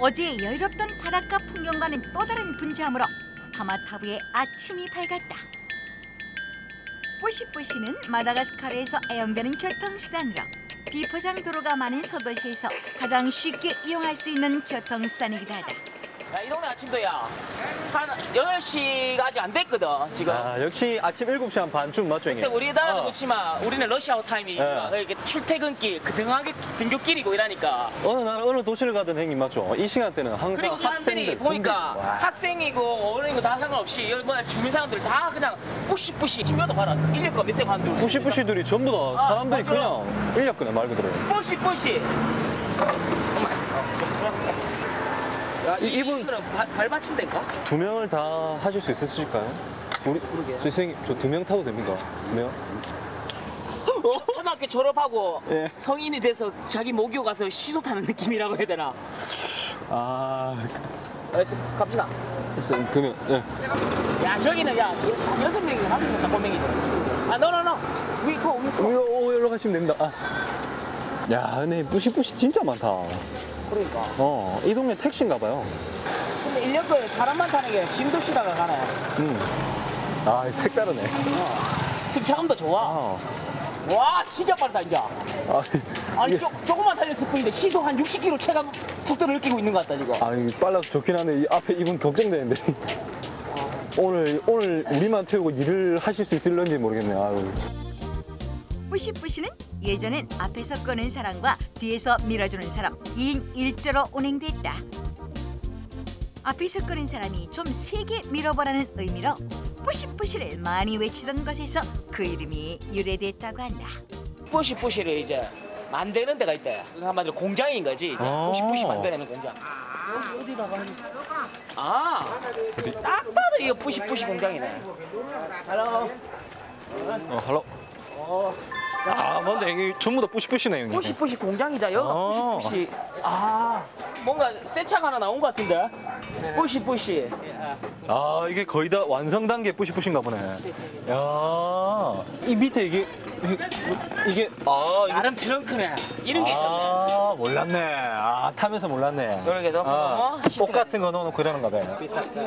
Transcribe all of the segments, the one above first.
어제 여유롭던 바닷가 풍경과는 또 다른 분주함으로 타마타브의 아침이 밝았다. 뿌시뿌시는 마다가스카르에서 애용되는 교통수단으로 비포장 도로가 많은 소도시에서 가장 쉽게 이용할 수 있는 교통수단이기도 하다. 야, 이 동네 아침도야. 한 8시가 아직 안 됐거든, 지금. 아, 역시 아침 7시 한 반쯤 맞죠, 형님? 근데 우리나라도 그렇지만 우리는 러시아워 타임이니까 네. 이렇게 출퇴근길, 등교길이고 이러니까. 어느 나라, 어느 도시를 가든 형님 맞죠? 이 시간대는 항상 그리고 사람들이 학생들, 보니까 공부. 와. 학생이고 어른이고 다 상관없이 여기 뭐 주민 사람들 다 그냥 뿌시뿌시 지금도 봐라. 인력거 밑에 관둘. 뿌시뿌시들이 전부 다 사람들이 맞아. 그냥 인력거네 말 그대로. 뿌시뿌시. 야, 이분 이분은 발받침대인가? 2명을 다 하실 수 있으실까요? 우리 저 선생님 저 2명 타도 됩니까? 2명? 초등학교 졸업하고 예. 성인이 돼서 자기 모교 가서 시소 타는 느낌이라고 해야 되나? 아, 갑시다. 그러면 예. 야 저기는 야 6명이 가면 좋다 5명이죠. 아 노노노 위코 오, 여기로 가시면 됩니다. 아. 야, 근데 뿌시뿌시 진짜 많다. 그러니까. 이 동네 택시인가 봐요. 근데 인력거에 사람만 타는 게 짐도 쉬다가 가네. 아, 색다르네. 승차감도 좋아. 아, 와 진짜 빠르다 이제. 아니 조금만 달렸을 뿐인데 시속 한 60km 체감 속도를 느끼고 있는 것 같다 지금. 아니 빨라서 좋긴 한데 이 앞에 이분 걱정되는데. 오늘 우리만 태우고 일을 하실 수 있을런지 모르겠네. 아유. 뿌시뿌시는 예전엔 앞에서 끄는 사람과 뒤에서 밀어주는 사람 2인 1조로 운행됐다. 앞에서 끄는 사람이 좀 세게 밀어보라는 의미로 뿌시뿌시를 많이 외치던 것에서 그 이름이 유래됐다고 한다. 뿌시뿌시를 이제 만드는 데가 있대. 한마디로 공장인 거지. 이제 뿌시뿌시 만드는 공장. 어디다가 딱 봐도 이거 뿌시뿌시 공장이네. 할로. 할로. 아, 뭔데 이게 전부 다 뿌시뿌시네 형님. 뿌시뿌시 공장이자 여기가 뿌시뿌시. 뭔가 새 차가 하나 나온 것 같은데. 뿌시뿌시. 아, 이게 거의 다 완성 단계 뿌시뿌시인가 보네. 야, 이 밑에 이게 이게 나름 트렁크네. 이런 게 있었네. 아, 몰랐네. 아, 타면서 몰랐네. 그러게도. 꽃 같은 거 넣어놓고 이러는가 봐요.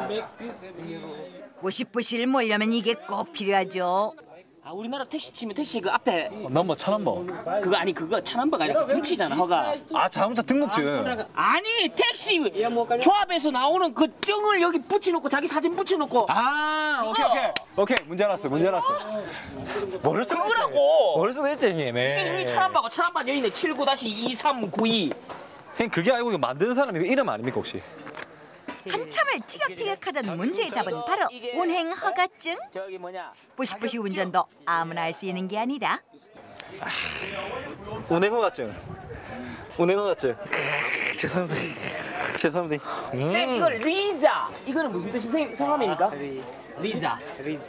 뿌시뿌시를 몰려면 이게 꼭 필요하죠. 우리나라 택시 치면 택시 그 앞에 넘버 차 넘버. 그거 차 넘버가 아니라 붙이잖아 허가. 아, 자동차 등록증. 아니 택시 조합에서 나오는 그 증을 여기 붙여놓고 자기 사진 붙여놓고. 아, 오케이. 문제 알았어. 모를 수가 있지. 그거라고. 모를 수가 있지, 형님. 이게 우리 차 넘버가 여기 있네. 79-2392. 형, 그게 아니고 이거 만드는 사람이 이름 아닙니까 혹시? 한참을 티격태격하던 문제의 답은 바로 운행 허가증. 저기 뭐냐. 뿌시뿌시 운전도 아무나 할 수 있는 게 아니다. 운행허가증. 죄송합니다. 쌤 이거 리자. 이거는 무슨 뜻이 성함입니까? 리자.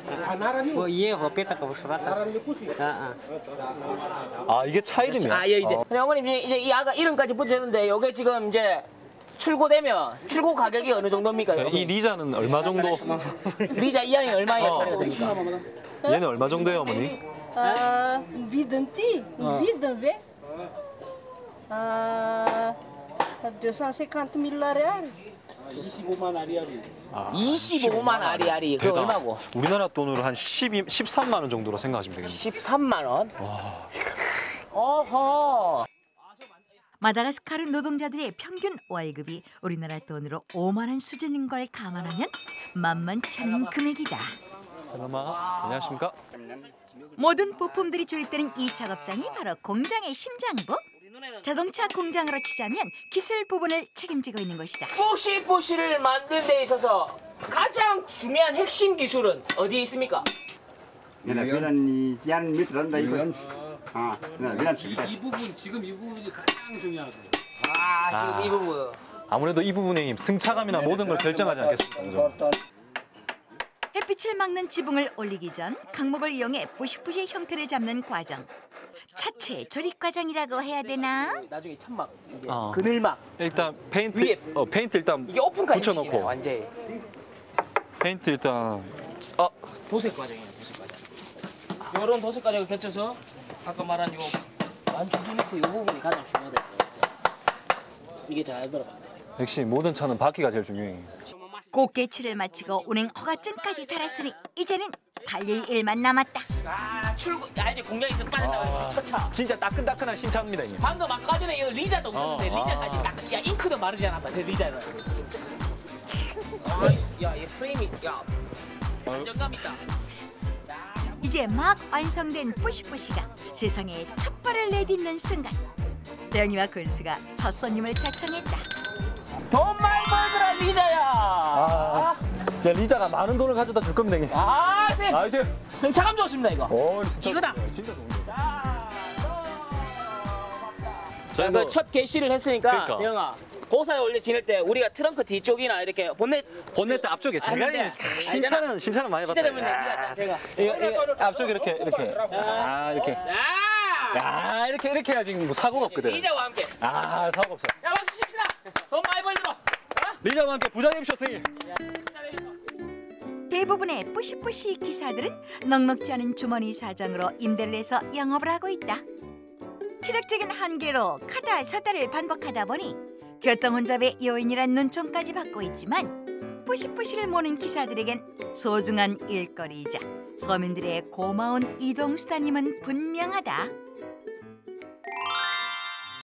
아, 이게 차 이름이야? 예, 이제. 그래 어머님 이제 이 아가 이름까지 붙였는데 이게 지금 이제 출고되면 출고 가격이 어느 정도입니까? 이 리자는 얼마 정도? 리자 이 양이 얼마에 팔게 됩니까? 얘는 얼마 정도예요, 어머니? Bidon-ti, bidon, vê? 250.000 reais. 25만 아리아리. 그 대단. 얼마고? 우리나라 돈으로 한 13만 원 정도로 생각하시면 되겠네요. 13만 원? 어허. 마다가스카르 노동자들의 평균 월급이 우리나라 돈으로 5만 원 수준인 걸 감안하면 만만치 않은 금액이다. 사람아, 안녕하십니까? 모든 부품들이 조립되는 이 작업장이 바로 공장의 심장부. 자동차 공장으로 치자면 기술 부분을 책임지고 있는 것이다. 뿌시뿌시를 만드는 데 있어서 가장 중요한 핵심 기술은 어디에 있습니까? Bilan yan mitran da iban. bilan sugita. 이 부분이 가장 중요하고. 지금 이 부분. 아무래도 이 부분에 승차감이나 모든 걸 결정하지 않겠습니까? 햇빛을 막는 지붕을 올리기 전 강목을 이용해 뿌시뿌시의 형태를 잡는 과정. 차체 조립 과정이라고 해야 되나? 나중에 천막, 이게 그늘막. 일단 페인트, 위에. 페인트 일단 이게 오픈까지 붙여놓고. 완전히. 페인트 일단 도색 과정이에요, 도색 과정. 이런 도색 과정을 거쳐서 아까 말한 요 완충 유니트 이 부분이 가장 중요하다. 이게 잘 들어가야 돼요. 역시 모든 차는 바퀴가 제일 중요해. 꽃게치를 마치고 운행 허가증까지 달았으니 이제는 달릴 일만 남았다. 아 출구 이제 공장에서 빠진다고 첫 차. 진짜 따끈따끈한 신차입니다. 이게. 방금 아까 전에 이 리자도 없었는데 리자까지 딱 야 잉크도 마르지 않았다 제 리자는. 야이 프레임이 야 안정감 있다. 이제 막 완성된 뿌시뿌시가 세상에 첫 발을 내딛는 순간 대영이와 근수가 첫 손님을 자청했다. 돈 많이 벌더라 리자야. 아, 진짜 리자가 많은 돈을 가져다 줄 겁니다. 이게. 아 쌤. 아, 이제. 승차감 좋습니다 이거. 오, 진짜. 이거다. 진짜 좋은데. 자, 그 첫 개시를 했으니까 그러니까. 대영아 고사에 원래 지낼 때 우리가 트렁크 뒤쪽이나 이렇게 본넷 앞쪽에 제가 아닌데. 신차는 많이 시대 봤다. 되면 내가 대가. 이거 앞쪽에 이렇게 이렇게. 아, 이렇게. 아! 야, 이렇게 해야지 뭐 사고가 없거든. 리자와 함께. 아, 사고 없어. 야 박수 칩시다. 돈 많이 벌들어. 리자와 함께 부자 됩시오, 선생님. 대부분의 뿌시뿌시 기사들은 넉넉지 않은 주머니 사정으로 임대를 해서 영업을 하고 있다. 체력적인 한계로 가다 서다를 반복하다 보니 교통 혼잡의 요인이란 눈총까지 받고 있지만 뿌시뿌시를 모는 기사들에겐 소중한 일거리이자 서민들의 고마운 이동수단임은 분명하다.